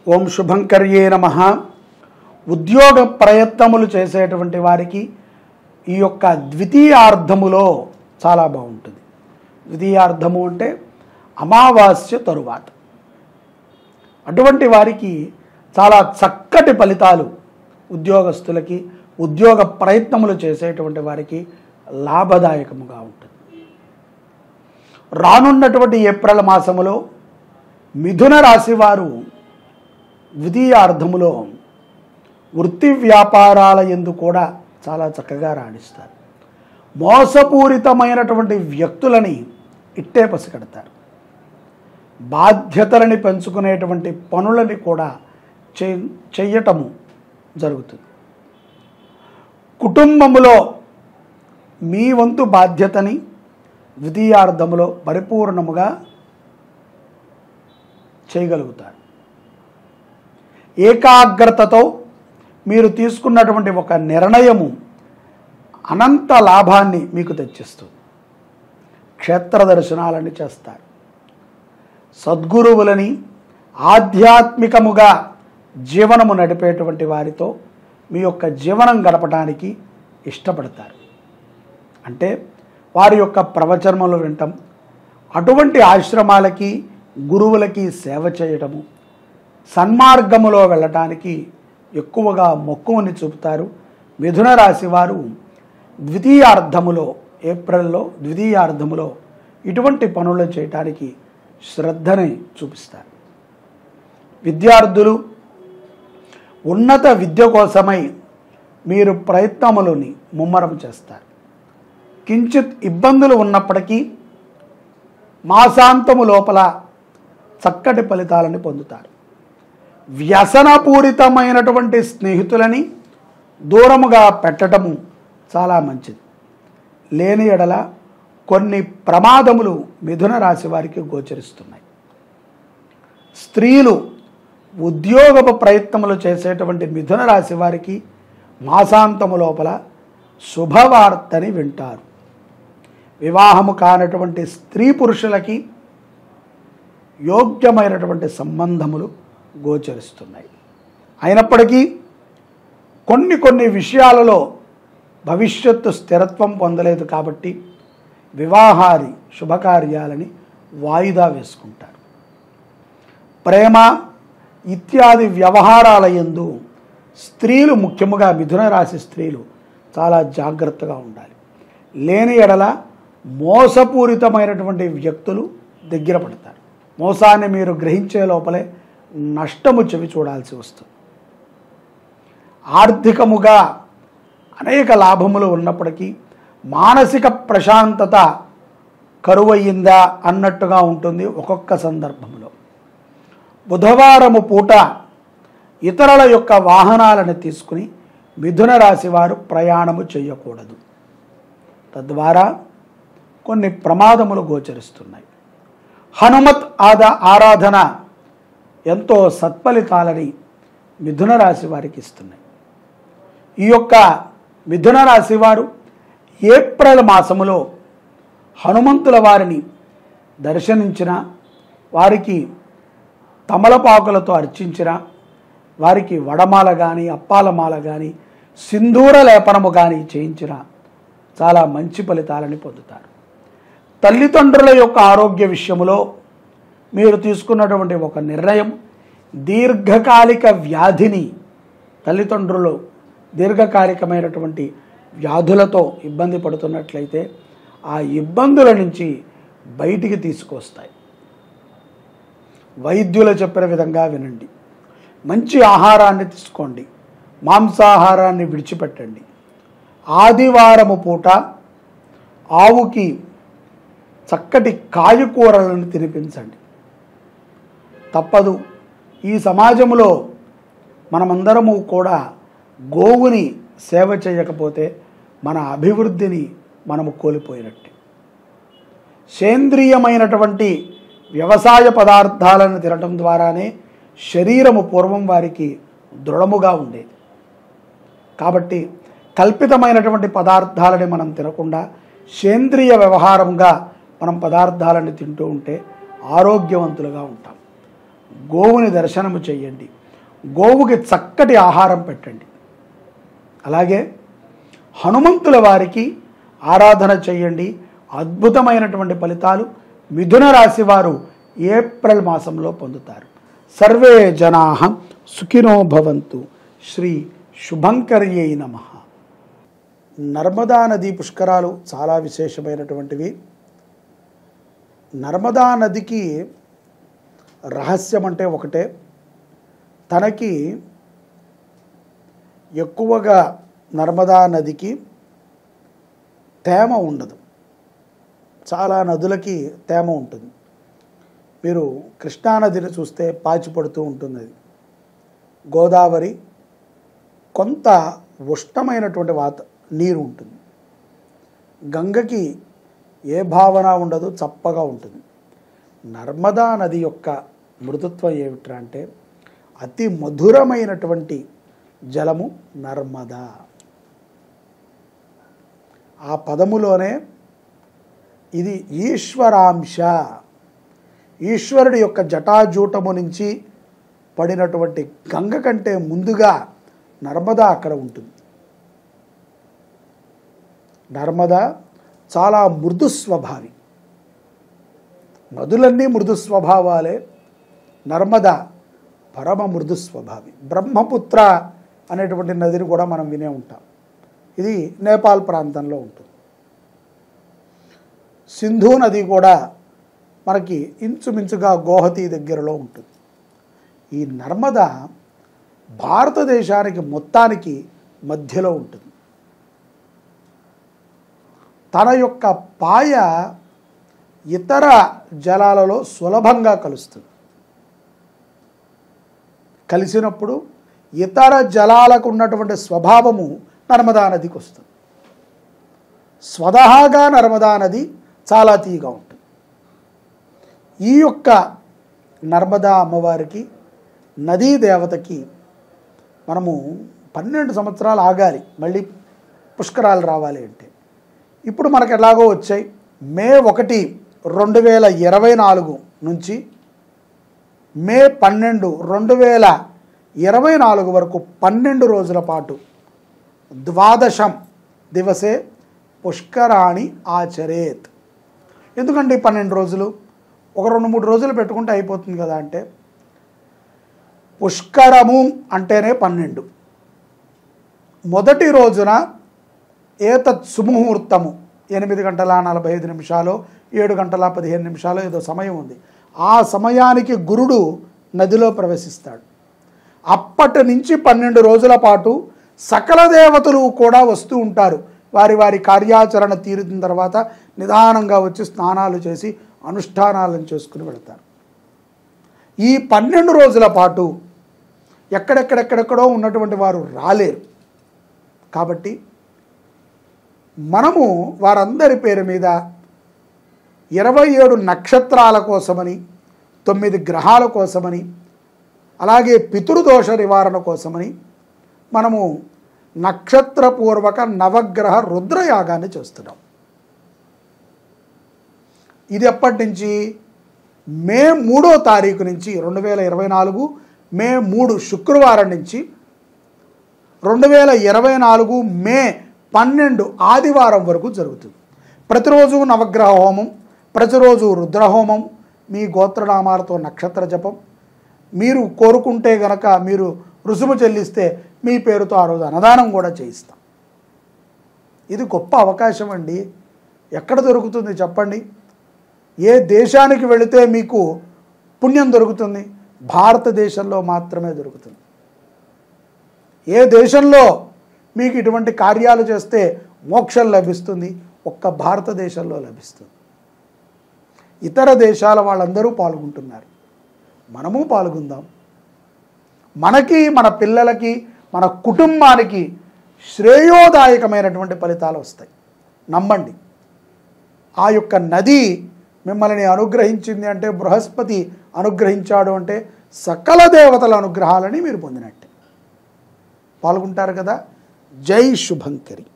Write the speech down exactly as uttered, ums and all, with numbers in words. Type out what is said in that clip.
ఓం శుభంకర్యే నమః. ఉద్యోగ ప్రయత్నములు చేసేటువంటి వారికి ఈ యొక్క ద్వితీయార్థములో చాలా బాగుంటుంది. ద్వితీయార్థము అంటే అమావాస్య తరువాత. అటువంటి వారికి చాలా చక్కటి ఫలితాలు ఉద్యోగస్తులకి, ఉద్యోగ ప్రయత్నములు చేసేటువంటి వారికి లాభదాయకముగా ఉంటుంది. రానున్నటువంటి ఏప్రిల్ మాసములో మిథున రాశి వారు ద్వితీయార్థములో వృత్తి వ్యాపారాల యందు కూడా చాలా చక్కగా రాణిస్తారు. మోసపూరితమైనటువంటి వ్యక్తులని ఇట్టే పసిగడతారు. బాధ్యతలని పెంచుకునేటువంటి పనులని కూడా చే చెయ్యటము జరుగుతుంది. కుటుంబములో మీ వంతు బాధ్యతని ద్వితీయార్థములో పరిపూర్ణముగా చేయగలుగుతారు. ఏకాగ్రతతో మీరు తీసుకున్నటువంటి ఒక నిర్ణయము అనంత లాభాన్ని మీకు తెచ్చిస్తుంది. క్షేత్ర దర్శనాలని చేస్తారు. సద్గురువులని, ఆధ్యాత్మికముగా జీవనము నడిపేటువంటి వారితో మీ యొక్క జీవనం గడపడానికి ఇష్టపడతారు. అంటే వారి యొక్క ప్రవచనములు వినటం, అటువంటి ఆశ్రమాలకి గురువులకి సేవ చేయటము, సన్మార్గములో వెళ్ళటానికి ఎక్కువగా మక్కువని చూపుతారు. మిథున రాశి వారు ద్వితీయార్థములో, ఏప్రిల్లో ద్వితీయార్థములో ఇటువంటి పనులు చేయటానికి శ్రద్ధని చూపిస్తారు. విద్యార్థులు ఉన్నత విద్య కోసమై మీరు ప్రయత్నములని ముమ్మరం చేస్తారు. కించిత్ ఇబ్బందులు ఉన్నప్పటికీ మాసాంతము లోపల చక్కటి ఫలితాలను పొందుతారు. వ్యసనపూరితమైనటువంటి స్నేహితులని దూరముగా పెట్టడము చాలా మంచిది. లేని ఎడల కొన్ని ప్రమాదములు మిథున రాశి వారికి గోచరిస్తున్నాయి. స్త్రీలు ఉద్యోగపు ప్రయత్నములు చేసేటువంటి మిథున రాశి వారికి మాసాంతము లోపల శుభవార్తని వింటారు. వివాహము కానటువంటి స్త్రీ పురుషులకి యోగ్యమైనటువంటి సంబంధములు గోచరిస్తున్నాయి. అయినప్పటికీ కొన్ని కొన్ని విషయాలలో భవిష్యత్తు స్థిరత్వం పొందలేదు కాబట్టి వివాహాది శుభకార్యాలని వాయిదా వేసుకుంటారు. ప్రేమ ఇత్యాది వ్యవహారాల యందు స్త్రీలు, ముఖ్యముగా మిథున రాశి స్త్రీలు చాలా జాగ్రత్తగా ఉండాలి. లేని ఎడల మోసపూరితమైనటువంటి వ్యక్తులు దగ్గర పడతారు. మోసాన్ని మీరు గ్రహించే లోపలే నష్టము చెవి చూడాల్సి వస్తుంది. ఆర్థికముగా అనేక లాభములు ఉన్నప్పటికీ మానసిక ప్రశాంతత కరువయ్యిందా అన్నట్టుగా ఉంటుంది ఒక్కొక్క సందర్భంలో. బుధవారము పూట ఇతరుల యొక్క వాహనాలను తీసుకుని మిథున రాశి వారు ప్రయాణము చేయకూడదు. తద్వారా కొన్ని ప్రమాదములు గోచరిస్తున్నాయి. హనుమత్ ఆదా ఆరాధన ఎంతో సత్ఫలితాలని మిథున రాశి వారికి ఇస్తున్నాయి. ఈ యొక్క మిథున రాశి వారు ఏప్రిల్ మాసములో హనుమంతుల వారిని దర్శనించిన, వారికి తమలపాకులతో అర్చించిన, వారికి వడమాల కానీ, అప్పాలమాల కానీ, సింధూర లేపనము కానీ చేయించిన చాలా మంచి ఫలితాలని పొందుతారు. తల్లిదండ్రుల యొక్క ఆరోగ్య విషయములో మీరు తీసుకున్నటువంటి ఒక నిర్ణయం దీర్ఘకాలిక వ్యాధిని, తల్లిదండ్రులు దీర్ఘకాలికమైనటువంటి వ్యాధులతో ఇబ్బంది పడుతున్నట్లయితే ఆ ఇబ్బందుల నుంచి బయటికి తీసుకొస్తాయి. వైద్యులు చెప్పిన విధంగా వినండి. మంచి ఆహారాన్ని తీసుకోండి. మాంసాహారాన్ని విడిచిపెట్టండి. ఆదివారము పూట ఆవుకి చక్కటి కాయకూరలను తినిపించండి. తప్పదు. ఈ సమాజంలో మనమందరము కూడా గోవుని సేవ చేయకపోతే మన అభివృద్ధిని మనము కోల్పోయినట్టే. సేంద్రియమైనటువంటి వ్యవసాయ పదార్థాలను తినటం ద్వారానే శరీరము పూర్వం వారికి దృఢముగా ఉండేది. కాబట్టి కల్పితమైనటువంటి పదార్థాలని మనం తినకుండా సేంద్రియ వ్యవహారంగా మనం పదార్థాలను తింటూ ఉంటే ఆరోగ్యవంతులుగా ఉంటాం. గోవుని దర్శనము చేయండి, గోవుకి చక్కటి ఆహారం పెట్టండి. అలాగే హనుమంతుల వారికి ఆరాధన చేయండి. అద్భుతమైనటువంటి ఫలితాలు మిథున రాశి వారు ఏప్రిల్ మాసంలో పొందుతారు. సర్వే జనాః సుఖినో భవంతు. శ్రీ శుభంకర్యై నమః. నర్మదా నది పుష్కరాలు చాలా విశేషమైనటువంటివి. నర్మదా నదికి రహస్యం అంటే ఒకటే, తనకి ఎక్కువగా నర్మదా నదికి తేమ ఉండదు. చాలా నదులకి తేమ ఉంటుంది. మీరు కృష్ణానదిని చూస్తే పాచి పడుతూ ఉంటుంది. అది గోదావరి కొంత ఉష్ణమైనటువంటి వాత నీరు ఉంటుంది. గంగకి ఏ భావన ఉండదు, చప్పగా ఉంటుంది. నర్మదా నది యొక్క మృదుత్వం ఏమిట్రా అంటే అతి మధురమైనటువంటి జలము నర్మదా. ఆ పదములోనే ఇది ఈశ్వరాంశ, ఈశ్వరుడి యొక్క జటాజూటము నుంచి పడినటువంటి గంగ కంటే ముందుగా నర్మదా అక్కడ ఉంటుంది. నర్మదా చాలా మృదు స్వభావి. నదులన్నీ మృదు స్వభావాలే, నర్మదా పరమ మృదు స్వభావి. బ్రహ్మపుత్ర అనేటువంటి నదిని కూడా మనం వినే ఉంటాం. ఇది నేపాల్ ప్రాంతంలో ఉంటుంది. సింధు నది కూడా మనకి ఇంచుమించుగా గోహతి దగ్గరలో ఉంటుంది. ఈ నర్మదా భారతదేశానికి మొత్తానికి మధ్యలో ఉంటుంది. తన యొక్క పాయ ఇతర జలాలలో సులభంగా కలుస్తుంది. కలిసినప్పుడు ఇతర జలాలకు ఉన్నటువంటి స్వభావము నర్మదా నదికి వస్తుంది. స్వతహాగా నర్మదా నది చాలా తీగా ఉంటుంది. ఈ యొక్క నర్మదా అమ్మవారికి, నదీ దేవతకి మనము పన్నెండు సంవత్సరాలు ఆగాలి మళ్ళీ పుష్కరాలు రావాలి అంటే. ఇప్పుడు మనకు ఎలాగో వచ్చాయి. మే ఒకటి రెండు వేల ఇరవై నాలుగు నుంచి మే పన్నెండు రెండు వేల ఇరవై నాలుగు వరకు పన్నెండు రోజుల పాటు ద్వాదశం దివసే పుష్కరాణి ఆచరేత్. ఎందుకంటే పన్నెండు రోజులు ఒక రెండు మూడు రోజులు పెట్టుకుంటే అయిపోతుంది కదా అంటే, పుష్కరము అంటేనే పన్నెండు. మొదటి రోజున ఏతత్ సుముహూర్తము ఎనిమిది గంటల నలభై ఐదు నిమిషాలు ఏడు గంటల పదిహేను నిమిషాలు ఏదో సమయం ఉంది. ఆ సమయానికి గురుడు నదిలో ప్రవేశిస్తాడు. అప్పటి నుంచి పన్నెండు రోజుల పాటు సకల దేవతలు కూడా వస్తూ ఉంటారు. వారి వారి కార్యాచరణ తీరిన తర్వాత నిదానంగా వచ్చి స్నానాలు చేసి అనుష్ఠానాలను చేసుకుని వెళతారు. ఈ పన్నెండు రోజుల పాటు ఎక్కడెక్కడెక్కడెక్కడో ఉన్నటువంటి వారు రాలేరు. కాబట్టి మనము వారందరి పేరు మీద ఇరవై ఏడు నక్షత్రాల కోసమని, తొమ్మిది గ్రహాల కోసమని, అలాగే పితృదోష నివారణ కోసమని మనము నక్షత్రపూర్వక నవగ్రహ రుద్రయాగాన్ని చేస్తున్నాం. ఇది ఎప్పటి నుంచి? మే మూడో తారీఖు నుంచి రెండు వేల ఇరవై నాలుగు మే మూడు శుక్రవారం నుంచి రెండు వేల ఇరవై నాలుగు మే పన్నెండు ఆదివారం వరకు జరుగుతుంది. ప్రతిరోజు నవగ్రహ హోమం, ప్రతిరోజు రుద్రహోమం, మీ గోత్రనామాలతో నక్షత్ర జపం. మీరు కోరుకుంటే గనక మీరు రుసుము చెల్లిస్తే మీ పేరుతో ఆ రోజు అన్నదానం కూడా చేయిస్తాం. ఇది గొప్ప అవకాశం అండి. ఎక్కడ దొరుకుతుంది చెప్పండి? ఏ దేశానికి వెళితే మీకు పుణ్యం దొరుకుతుంది? భారతదేశంలో మాత్రమే దొరుకుతుంది. ఏ దేశంలో మీకు ఇటువంటి కార్యాలు చేస్తే మోక్షం లభిస్తుంది? ఒక్క భారతదేశంలో లభిస్తుంది. ఇతర దేశాల వాళ్ళందరూ పాల్గొంటున్నారు, మనము పాల్గొందాం. మనకి, మన పిల్లలకి, మన కుటుంబానికి శ్రేయోదాయకమైనటువంటి ఫలితాలు వస్తాయి. నమ్మండి. ఆ యొక్క నది మిమ్మల్ని అనుగ్రహించింది అంటే, బృహస్పతి అనుగ్రహించాడు అంటే సకల దేవతల అనుగ్రహాలని మీరు పొందినట్టే. పాల్గొంటారు కదా. జై శుభంకరి.